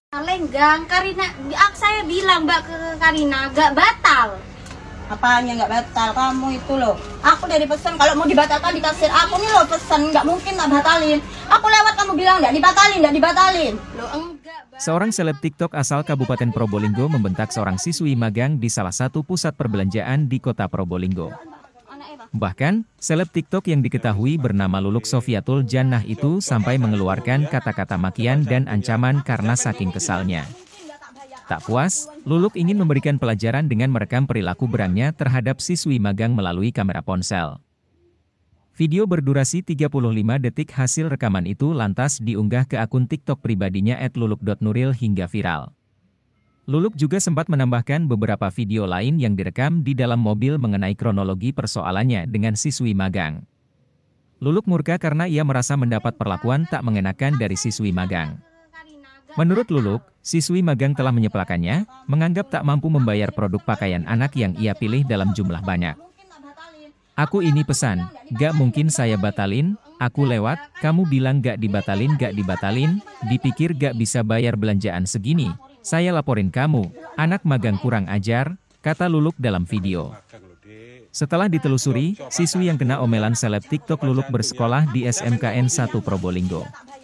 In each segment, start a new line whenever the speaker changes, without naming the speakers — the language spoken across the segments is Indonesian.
Lenggang, Karina, saya bilang Mbak ke Karina, gak batal.
Apanya nggak batal? Kamu itu loh, aku udah dipesan kalau mau dibatalkan di kasir. Aku nih loh pesan, nggak mungkin nggak batalin. Aku lewat kamu bilang nggak dibatalin.
Loh enggak, Mbak.
Seorang seleb TikTok asal Kabupaten Probolinggo membentak seorang siswi magang di salah satu pusat perbelanjaan di kota Probolinggo. Bahkan, seleb TikTok yang diketahui bernama Luluk Sofiatul Jannah itu sampai mengeluarkan kata-kata makian dan ancaman karena saking kesalnya. Tak puas, Luluk ingin memberikan pelajaran dengan merekam perilaku berangnya terhadap siswi magang melalui kamera ponsel. Video berdurasi 35 detik hasil rekaman itu lantas diunggah ke akun TikTok pribadinya @luluk.nuril hingga viral. Luluk juga sempat menambahkan beberapa video lain yang direkam di dalam mobil mengenai kronologi persoalannya dengan siswi magang. Luluk murka karena ia merasa mendapat perlakuan tak mengenakan dari siswi magang. Menurut Luluk, siswi magang telah menyeplakannya, menganggap tak mampu membayar produk pakaian anak yang ia pilih dalam jumlah banyak. Aku ini pesan, gak mungkin saya batalin, aku lewat, kamu bilang gak dibatalin, dipikir gak bisa bayar belanjaan segini. Saya laporin kamu, anak magang kurang ajar, kata Luluk dalam video. Setelah ditelusuri, siswi yang kena omelan seleb TikTok Luluk bersekolah di SMKN 1 Probolinggo.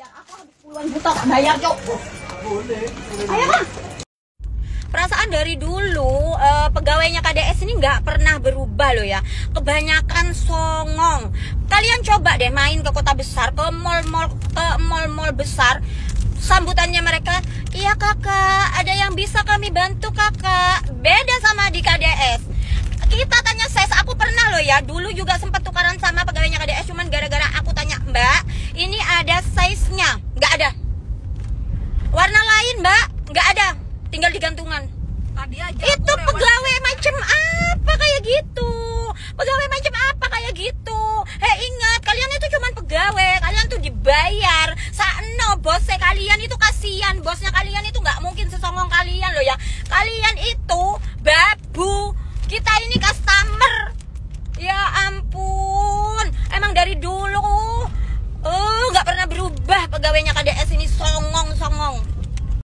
Perasaan dari dulu pegawainya KDS ini nggak pernah berubah loh ya. Kebanyakan songong. Kalian coba deh main ke kota besar, ke mall-mall besar. Sambutannya mereka, iya kakak, ada yang bisa kami bantu kakak. Beda sama di KDS. Kita tanya size, aku pernah loh ya, dulu juga sempat tukaran sama pegawainya KDS, cuman gara-gara aku tanya, Mbak, ini ada size-nya? Nggak ada. Warna lain, Mbak? Nggak ada. Tinggal di gantungan. Tadi aja itu pegawai macam apa kayak gitu? Pegawai macam apa kayak gitu? Ingat, kalian itu cuma pegawai, kalian tuh dibayar. Sakno bosnya kalian itu kasihan, bosnya kalian itu nggak mungkin sesongong kalian loh ya. Kalian itu babu, kita ini customer. Ya ampun, emang dari dulu nggak pernah berubah pegawainya KDS ini songong.